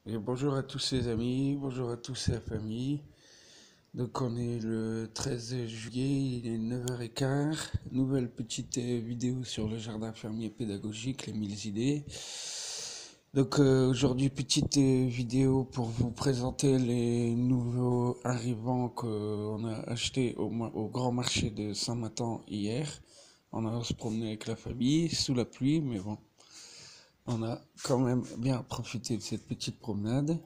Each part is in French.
Et bonjour à tous les amis, bonjour à tous la famille. Donc on est le 13 juillet, il est 9h15. Nouvelle petite vidéo sur le jardin fermier pédagogique, les 1000 idées. Donc aujourd'hui petite vidéo pour vous présenter les nouveaux arrivants qu'on a achetés au grand marché de Saint-Martin hier. On a se promené avec la famille sous la pluie, mais bon, on a quand même bien profité de cette petite promenade.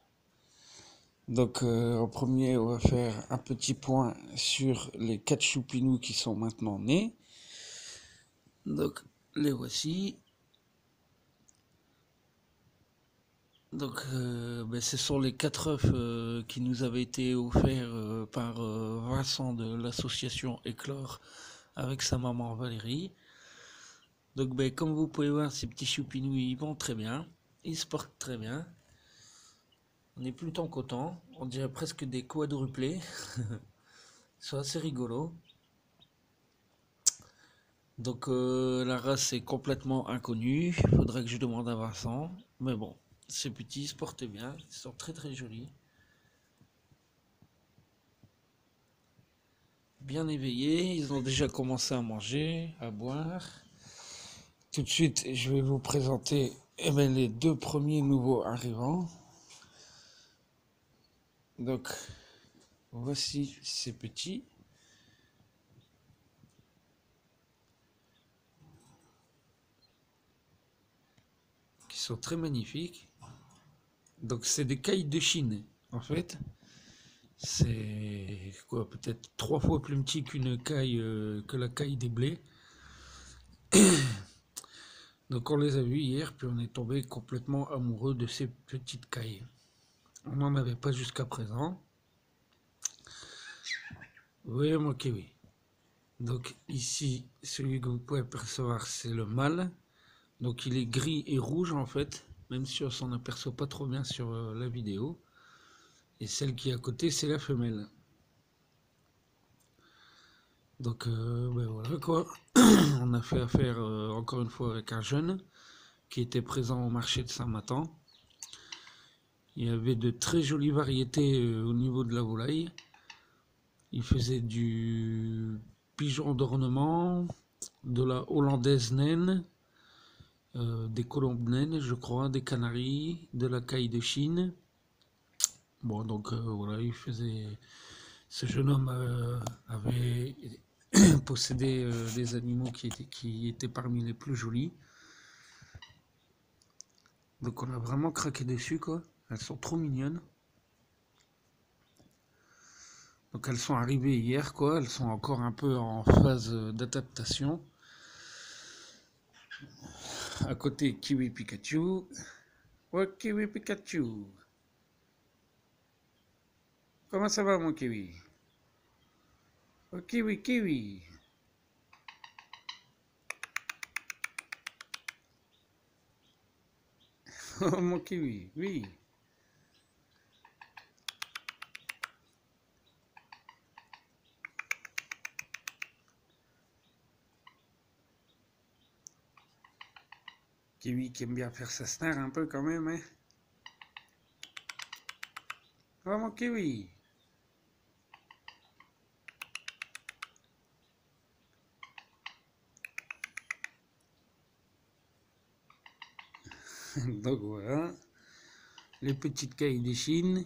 Donc en premier, on va faire un petit point sur les 4 choupinous qui sont maintenant nés. Donc les voici. Donc ce sont les 4 œufs qui nous avaient été offerts par Vincent de l'association Éclore avec sa maman Valérie. Donc comme vous pouvez voir, ces petits choupinous ils vont très bien, ils se portent très bien. On est plutôt content, on dirait presque des quadruplés. C'est assez rigolo. Donc la race est complètement inconnue, il faudrait que je demande à Vincent. Mais bon, ces petits se portent bien, ils sont très très jolis. Bien éveillés, ils ont déjà commencé à manger, à boire. Tout de suite, je vais vous présenter les 2 premiers nouveaux arrivants. Donc, voici ces petits. Qui sont très magnifiques. Donc, c'est des cailles de Chine, en fait. C'est quoi, peut-être 3 fois plus petit qu'une caille, que la caille des blés. Donc on les a vus hier, puis on est tombé complètement amoureux de ces petites cailles. On n'en avait pas jusqu'à présent. Oui, mon kiwi. Donc ici, celui que vous pouvez percevoir, c'est le mâle. Donc il est gris et rouge en fait, même si on s'en aperçoit pas trop bien sur la vidéo. Et celle qui est à côté, c'est la femelle. Donc voilà quoi. On a fait affaire encore une fois avec un jeune qui était présent au marché de Saint-Martin. Il y avait de très jolies variétés au niveau de la volaille. Il faisait du pigeon d'ornement, de la hollandaise naine, des colombes naines, je crois, des canaris, de la caille de Chine. Bon, donc voilà, il faisait. Ce jeune homme avait possédé des animaux qui étaient parmi les plus jolis. Donc on a vraiment craqué dessus, quoi. Elles sont trop mignonnes. Donc elles sont arrivées hier, quoi. Elles sont encore un peu en phase d'adaptation. À côté, Kiwi Pikachu. Ouais, Kiwi Pikachu. Comment ça va, mon Kiwi? Oh, Kiwi, Kiwi. Oh, mon Kiwi, oui. Kiwi qui aime bien faire sa snare un peu quand même, hein. Oh, mon Kiwi. Donc voilà. Les petites cailles de Chine.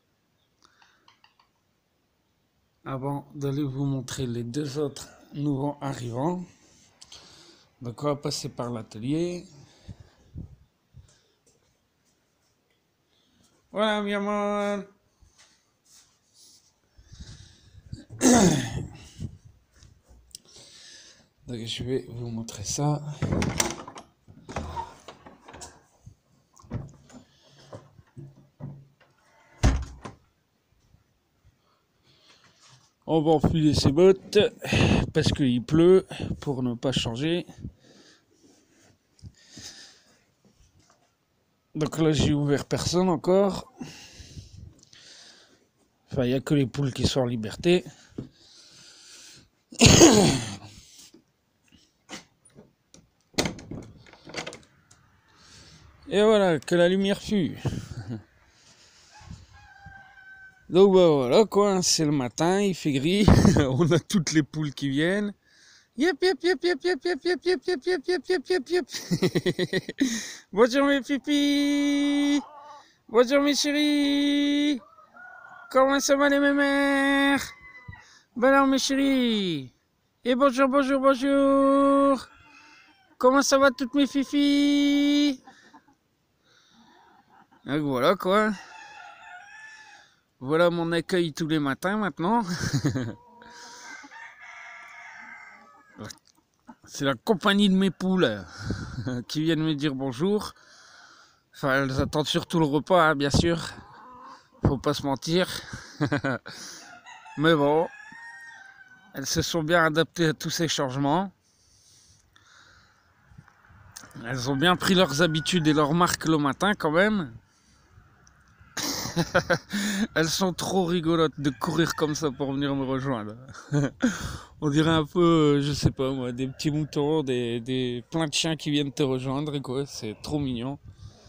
Avant d'aller vous montrer les 2 autres nouveaux arrivants. Donc on va passer par l'atelier. Voilà, mi amor. Donc je vais vous montrer ça. On va enfiler ses bottes parce qu'il pleut pour ne pas changer. Donc là j'ai ouvert personne encore. Enfin il n'y a que les poules qui sont en liberté. Et voilà, que la lumière fut. Donc bah voilà quoi, c'est le matin, il fait gris, on a toutes les poules qui viennent. Yep, yep, yep, yep, yep, yep, yep, yep, yep, yep, yep, yep, yep, yep. Bonjour mes pipis. Bonjour mes chéris. Comment ça va les mémères? Ben alors mes chéris. Et bonjour, bonjour, bonjour. Comment ça va toutes mes fifis? Donc voilà quoi. Voilà mon accueil tous les matins maintenant. C'est la compagnie de mes poules qui viennent me dire bonjour. Enfin, elles attendent surtout le repas, hein, bien sûr. Faut pas se mentir. Mais bon, elles se sont bien adaptées à tous ces changements. Elles ont bien pris leurs habitudes et leurs marques le matin quand même. Elles sont trop rigolotes de courir comme ça pour venir me rejoindre. On dirait un peu, je sais pas moi, des petits moutons, plein de chiens qui viennent te rejoindre et quoi, c'est trop mignon.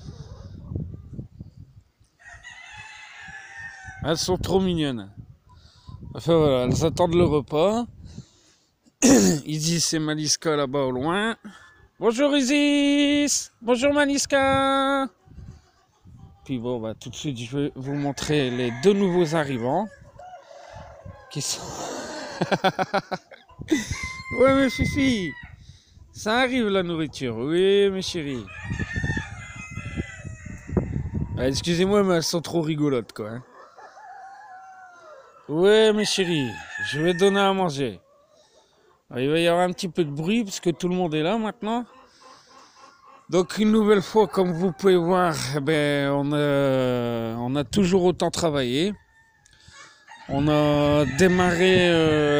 Elles sont trop mignonnes. Enfin voilà, elles attendent le repas. Isis c'est Maliska là-bas au loin. Bonjour Isis. Bonjour Maliska. Puis bon, bah tout de suite je vais vous montrer les deux nouveaux arrivants. Qui sont... Ouais mes fifi, ça arrive la nourriture. Oui mes chéris. Ah, excusez-moi mais elles sont trop rigolotes quoi. Hein. Ouais mes chéris, je vais donner à manger. Alors, il va y avoir un petit peu de bruit parce que tout le monde est là maintenant. Donc une nouvelle fois, comme vous pouvez voir, ben, on a toujours autant travaillé. On a démarré,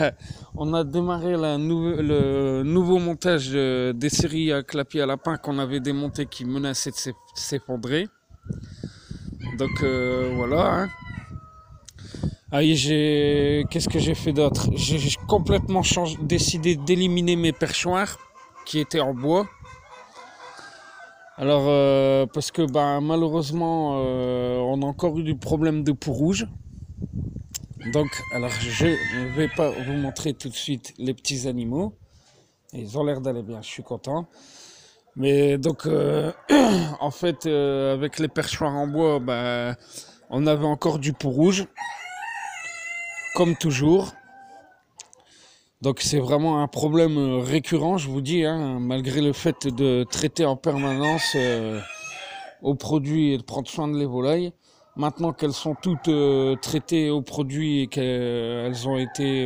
le nouveau montage des séries à clapier à lapin qu'on avait démonté qui menaçaient de s'effondrer. Donc voilà. Hein. Ah, qu'est-ce que j'ai fait d'autre? J'ai complètement décidé d'éliminer mes perchoirs qui étaient en bois. Alors, parce que malheureusement, on a encore eu du problème de peau rouge. Donc, alors je ne vais pas vous montrer tout de suite les petits animaux. Ils ont l'air d'aller bien, je suis content. Mais donc, en fait, avec les perchoirs en bois, on avait encore du peau rouge. Comme toujours. Donc c'est vraiment un problème récurrent, je vous dis, hein, malgré le fait de traiter en permanence aux produits et de prendre soin de les volailles. Maintenant qu'elles sont toutes traitées aux produits et qu'elles ont été,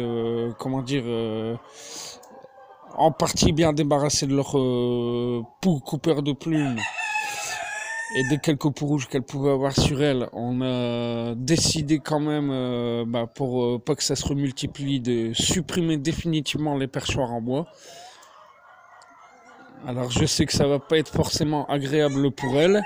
en partie bien débarrassées de leur poux coupeur de plumes et des quelques peaux rouges qu'elles pouvaient avoir sur elles, on a décidé quand même, pour pas que ça se remultiplie, de supprimer définitivement les perchoirs en bois. Alors je sais que ça va pas être forcément agréable pour elles,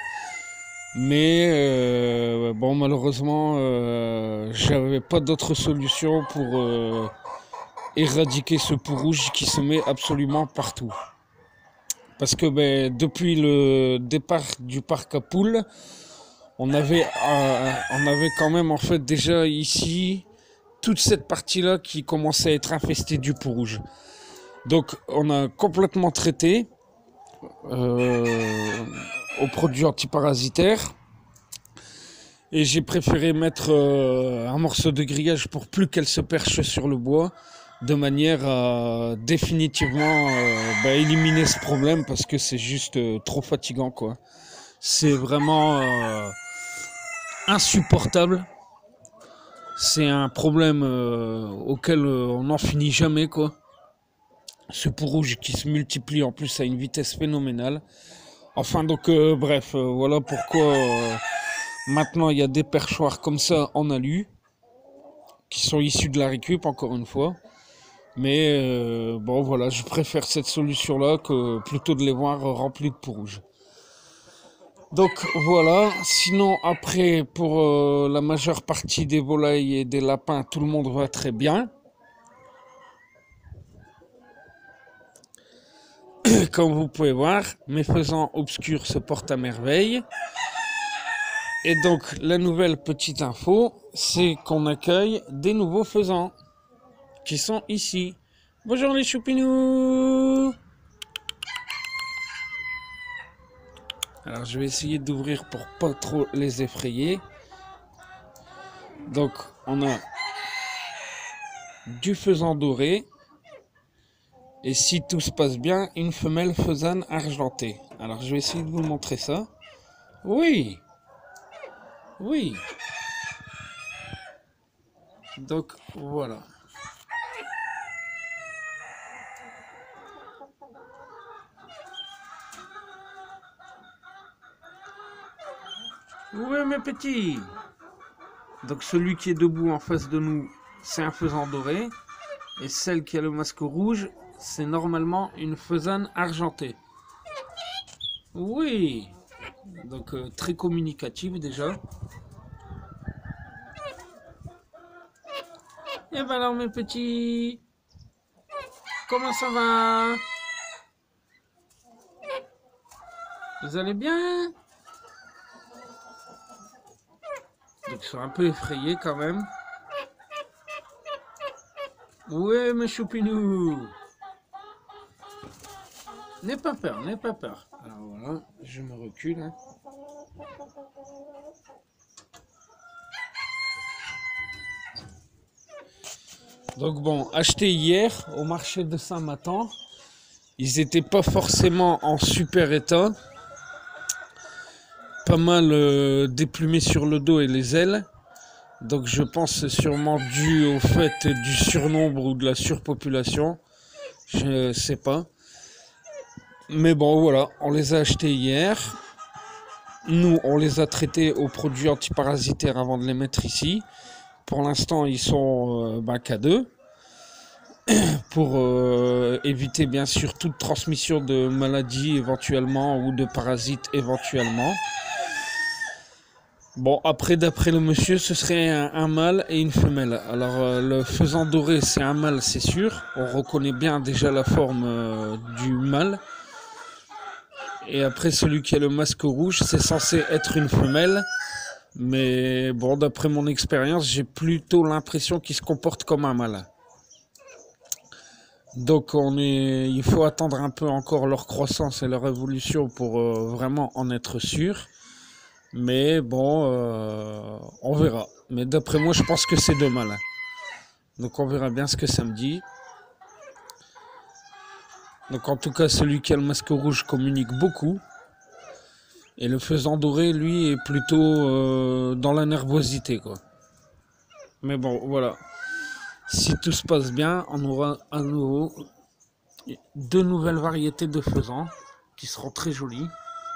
mais malheureusement, j'avais pas d'autre solution pour éradiquer ce peau rouge qui se met absolument partout. Parce que depuis le départ du parc à poules, on avait quand même en fait déjà ici toute cette partie-là qui commençait à être infestée du peau rouge. Donc on a complètement traité aux produits antiparasitaires. Et j'ai préféré mettre un morceau de grillage pour plus qu'elle se perche sur le bois, de manière à définitivement éliminer ce problème parce que c'est juste trop fatigant quoi. C'est vraiment insupportable. C'est un problème auquel on n'en finit jamais quoi. Ce peau rouge qui se multiplie en plus à une vitesse phénoménale. Enfin donc voilà pourquoi maintenant il y a des perchoirs comme ça en alu qui sont issus de la récup encore une fois. Mais voilà, je préfère cette solution-là que plutôt de les voir remplis de peau rouge. Donc voilà, sinon après pour la majeure partie des volailles et des lapins, tout le monde va très bien. Comme vous pouvez voir, mes faisans obscurs se portent à merveille. Et donc, la nouvelle petite info, c'est qu'on accueille des nouveaux faisans qui sont ici. Bonjour les choupinous! Alors, je vais essayer d'ouvrir pour pas trop les effrayer. Donc, on a du faisan doré. Et si tout se passe bien, une femelle faisane argentée. Alors, je vais essayer de vous montrer ça. Oui! Oui! Donc, voilà. Oui, mes petits! Donc, celui qui est debout en face de nous, c'est un faisan doré. Et celle qui a le masque rouge, c'est normalement une faisane argentée. Oui! Donc, très communicative déjà. Et ben alors, mes petits, comment ça va? Vous allez bien? Donc, ils sont un peu effrayés quand même. Ouais, mes choupinous. N'aie pas peur, n'aie pas peur. Alors voilà, je me recule. Hein. Donc bon, acheté hier au marché de Saint-Matan. Ils n'étaient pas forcément en super état. Pas mal déplumés sur le dos et les ailes. Donc je pense que c'est sûrement dû au fait du surnombre ou de la surpopulation. Je sais pas. Mais bon voilà, on les a achetés hier. Nous, on les a traités aux produits antiparasitaires avant de les mettre ici. Pour l'instant, ils sont K2. Pour éviter bien sûr toute transmission de maladies éventuellement ou de parasites éventuellement. Bon, après, d'après le monsieur, ce serait un mâle et une femelle. Alors, le faisan doré, c'est un mâle, c'est sûr. On reconnaît bien déjà la forme du mâle. Et après, celui qui a le masque rouge, c'est censé être une femelle. Mais bon, d'après mon expérience, j'ai plutôt l'impression qu'il se comporte comme un mâle. Donc, il faut attendre un peu encore leur croissance et leur évolution pour vraiment en être sûr. Mais bon, on verra. Mais d'après moi, je pense que c'est deux mâles. Donc on verra bien ce que ça me dit. Donc en tout cas, celui qui a le masque rouge communique beaucoup. Et le faisan doré, lui, est plutôt dans la nervosité, quoi. Mais bon, voilà. Si tout se passe bien, on aura à nouveau 2 nouvelles variétés de faisans qui seront très jolies.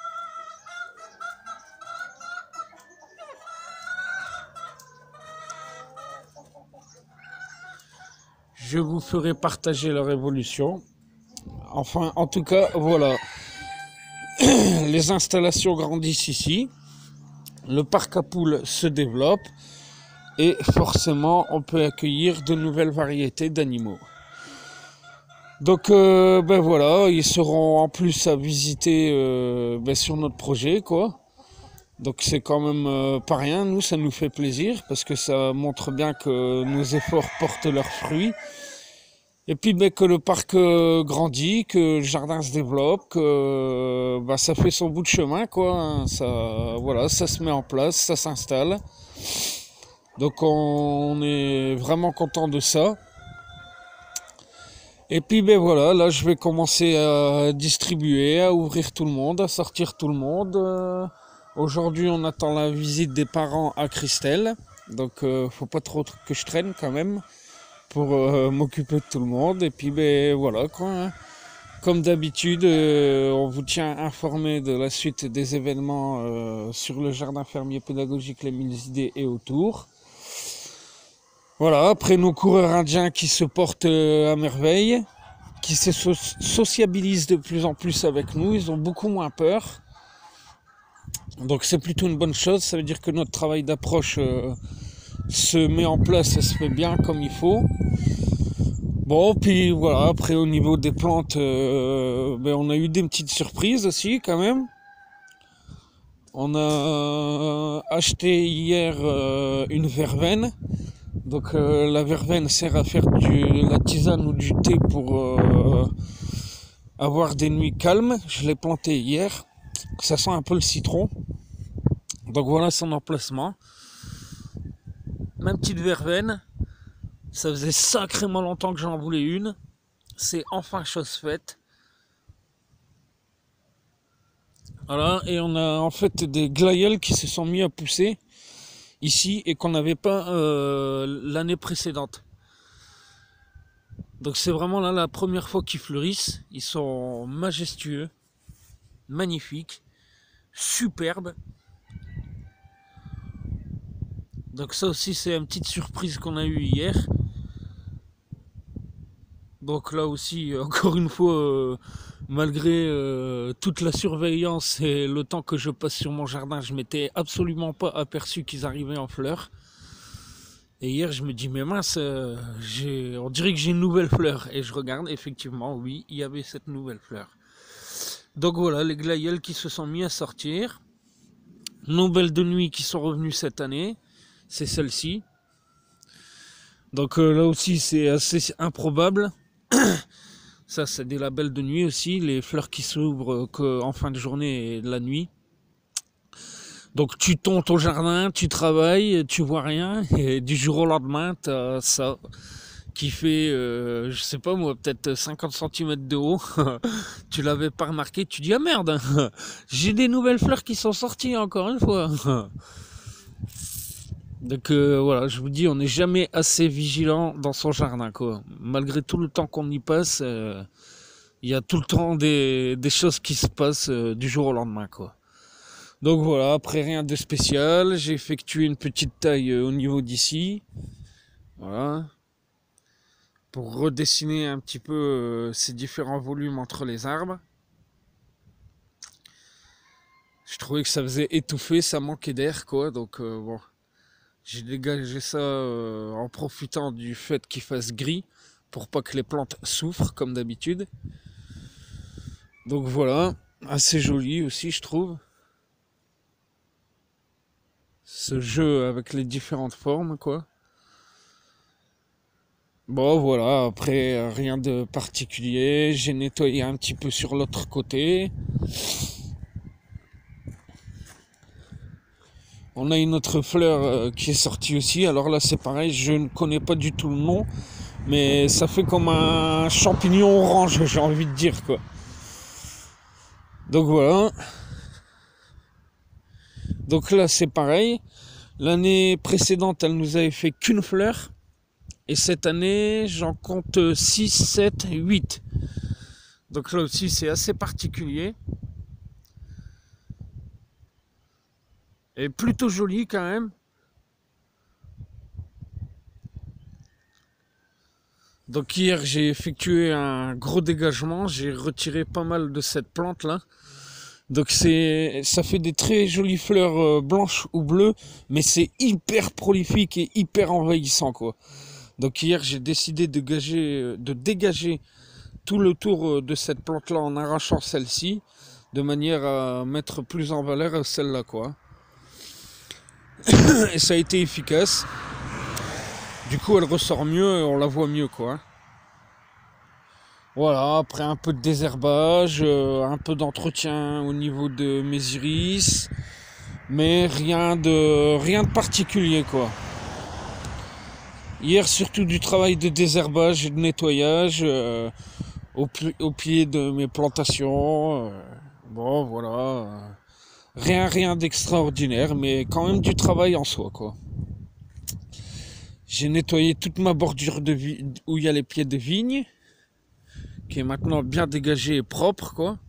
Je vous ferai partager leur évolution. Enfin, en tout cas, voilà. Les installations grandissent ici. Le parc à poules se développe. Et forcément, on peut accueillir de nouvelles variétés d'animaux. Donc, ben voilà, ils seront en plus à visiter sur notre projet, quoi. Donc c'est quand même pas rien, nous ça nous fait plaisir parce que ça montre bien que nos efforts portent leurs fruits. Et puis que le parc grandit, que le jardin se développe, que ça fait son bout de chemin, quoi. Ça se met en place, ça s'installe. Donc on est vraiment content de ça. Et puis voilà, là je vais commencer à distribuer, à ouvrir tout le monde, à sortir tout le monde. Aujourd'hui, on attend la visite des parents à Christelle. Donc, faut pas trop que je traîne quand même pour m'occuper de tout le monde. Et puis, voilà quoi. Hein. Comme d'habitude, on vous tient informé de la suite des événements sur le jardin fermier pédagogique Les Mille Idées et autour. Voilà, après nos coureurs indiens qui se portent à merveille, qui se sociabilisent de plus en plus avec nous, ils ont beaucoup moins peur. Donc c'est plutôt une bonne chose, ça veut dire que notre travail d'approche se met en place et se fait bien comme il faut. Bon, puis voilà, après au niveau des plantes, on a eu des petites surprises aussi quand même. On a acheté hier une verveine. Donc la verveine sert à faire de la tisane ou du thé pour avoir des nuits calmes. Je l'ai plantée hier. Ça sent un peu le citron. Donc voilà son emplacement. Ma petite verveine. Ça faisait sacrément longtemps que j'en voulais une. C'est enfin chose faite. Voilà, et on a en fait des glaïeuls qui se sont mis à pousser ici et qu'on n'avait pas l'année précédente. Donc c'est vraiment là la première fois qu'ils fleurissent. Ils sont majestueux, magnifiques, superbes. Donc ça aussi c'est une petite surprise qu'on a eue hier. Donc là aussi, encore une fois, malgré toute la surveillance et le temps que je passe sur mon jardin, je m'étais absolument pas aperçu qu'ils arrivaient en fleurs. Et hier, je me dis, mais mince, on dirait que j'ai une nouvelle fleur. Et je regarde, effectivement, oui, il y avait cette nouvelle fleur. Donc voilà, les glaïeuls qui se sont mis à sortir. Nouvelles de nuit qui sont revenues cette année, c'est celle-ci. Donc là aussi, c'est assez improbable. Ça, c'est des labels de nuit aussi, les fleurs qui s'ouvrent qu'en fin de journée et de la nuit. Donc tu tontes au jardin, tu travailles, tu vois rien, et du jour au lendemain, tu as ça qui fait, je sais pas moi, peut-être 50 cm de haut. Tu l'avais pas remarqué, tu dis ah merde, j'ai des nouvelles fleurs qui sont sorties encore une fois. Donc voilà, je vous dis, on n'est jamais assez vigilant dans son jardin, quoi. Malgré tout le temps qu'on y passe, il y a tout le temps des choses qui se passent du jour au lendemain, quoi. Donc voilà, après rien de spécial, j'ai effectué une petite taille au niveau d'ici. Voilà. Pour redessiner un petit peu ces différents volumes entre les arbres. Je trouvais que ça faisait étouffer, ça manquait d'air, quoi. Donc bon, j'ai dégagé ça en profitant du fait qu'il fasse gris pour pas que les plantes souffrent comme d'habitude. Donc voilà, assez joli aussi, je trouve. Ce jeu avec les différentes formes, quoi. Bon voilà, après rien de particulier, j'ai nettoyé un petit peu sur l'autre côté. On a une autre fleur qui est sortie aussi, alors là c'est pareil, je ne connais pas du tout le nom, mais ça fait comme un champignon orange, j'ai envie de dire, quoi. Donc voilà. Donc là c'est pareil, l'année précédente elle nous avait fait qu'une fleur. Et cette année, j'en compte 6, 7, 8. Donc là aussi, c'est assez particulier. Et plutôt joli quand même. Donc hier, j'ai effectué un gros dégagement. J'ai retiré pas mal de cette plante-là. Donc ça fait des très jolies fleurs blanches ou bleues. Mais c'est hyper prolifique et hyper envahissant, quoi. Donc hier, j'ai décidé de dégager tout le tour de cette plante là en arrachant celle-ci de manière à mettre plus en valeur celle-là, quoi. Et ça a été efficace. Du coup elle ressort mieux et on la voit mieux, quoi. Voilà, après un peu de désherbage, un peu d'entretien au niveau de mes iris, mais rien de particulier, quoi. Hier surtout du travail de désherbage et de nettoyage au pied de mes plantations. Bon voilà, rien d'extraordinaire, mais quand même du travail en soi, quoi. J'ai nettoyé toute ma bordure où il y a les pieds de vigne, qui est maintenant bien dégagée et propre, quoi.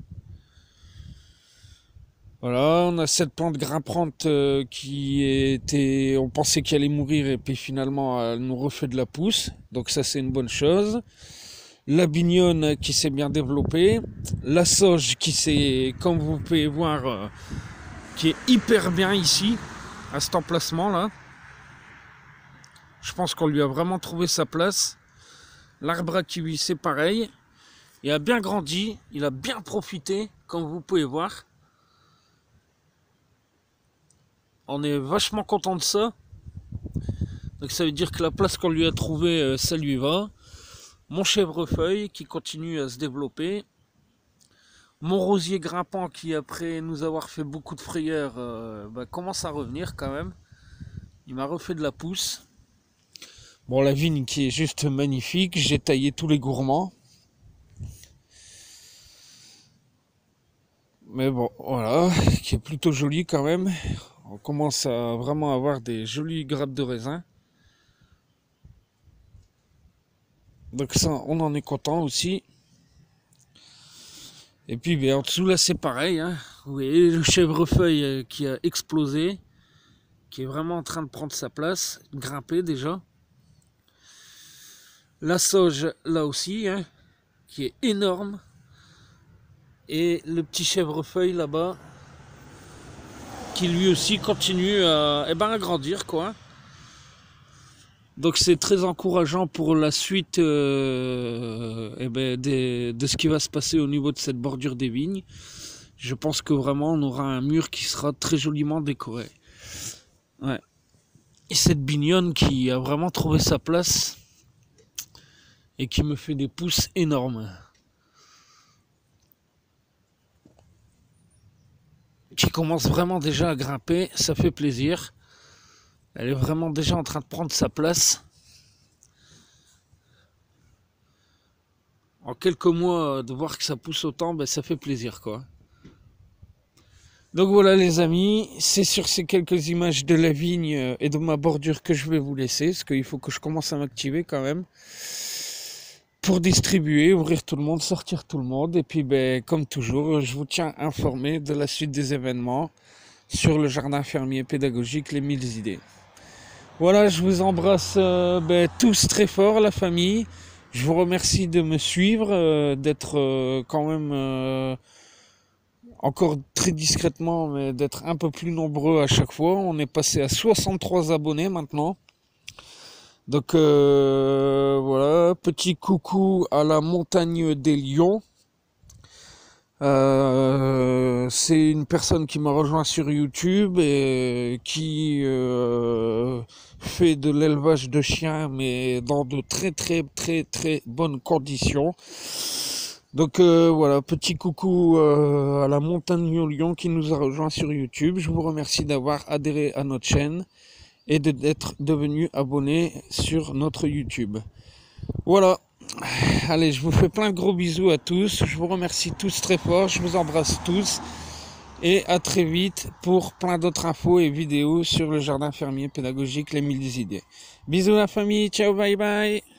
Voilà, on a cette plante grimpante qui était, on pensait qu'elle allait mourir et puis finalement elle nous refait de la pousse, donc ça c'est une bonne chose. La bignonne qui s'est bien développée, la sauge qui s'est, comme vous pouvez voir, qui est hyper bien ici, à cet emplacement là. Je pense qu'on lui a vraiment trouvé sa place. L'arbre à kiwi c'est pareil, il a bien grandi, il a bien profité, comme vous pouvez voir. On est vachement content de ça. Donc ça veut dire que la place qu'on lui a trouvée, ça lui va. Mon chèvrefeuille qui continue à se développer. Mon rosier grimpant qui, après nous avoir fait beaucoup de frayeurs, commence à revenir quand même. Il m'a refait de la pousse. Bon, la vigne qui est juste magnifique. J'ai taillé tous les gourmands. Mais bon, voilà, qui est plutôt joli quand même. On commence à vraiment avoir des jolies grappes de raisin. Donc ça, on en est content aussi. Et puis en dessous là c'est pareil, hein. Vous voyez le chèvrefeuille qui a explosé, qui est vraiment en train de prendre sa place, grimper déjà. La sauge là aussi, hein, qui est énorme. Et le petit chèvrefeuille là-bas, qui lui aussi continue à grandir quoi. Donc c'est très encourageant pour la suite de ce qui va se passer au niveau de cette bordure des vignes. Je pense que vraiment on aura un mur qui sera très joliment décoré. Ouais. Et cette bignonne qui a vraiment trouvé sa place et qui me fait des pousses énormes. Qui commence vraiment déjà à grimper, ça fait plaisir. Elle est vraiment déjà en train de prendre sa place. En quelques mois, de voir que ça pousse autant, ça fait plaisir quoi. Donc voilà les amis, c'est sur ces quelques images de la vigne et de ma bordure que je vais vous laisser, parce qu'il faut que je commence à m'activer quand même. Pour distribuer, ouvrir tout le monde, sortir tout le monde. Et puis comme toujours, je vous tiens informé de la suite des événements sur le jardin fermier pédagogique Les 1000 idées. Voilà, je vous embrasse tous très fort, la famille. Je vous remercie de me suivre, d'être quand même encore très discrètement, mais d'être un peu plus nombreux à chaque fois. On est passé à 63 abonnés maintenant. Donc voilà, petit coucou à la montagne des lions. C'est une personne qui m'a rejoint sur YouTube et qui fait de l'élevage de chiens, mais dans de très bonnes conditions. Donc voilà, petit coucou à la montagne aux lions qui nous a rejoint sur YouTube. Je vous remercie d'avoir adhéré à notre chaîne et d'être devenu abonné sur notre YouTube. Voilà. Allez, je vous fais plein de gros bisous à tous. Je vous remercie tous très fort. Je vous embrasse tous. Et à très vite pour plein d'autres infos et vidéos sur le jardin fermier pédagogique Les 1000 idées. Bisous la famille. Ciao, bye bye.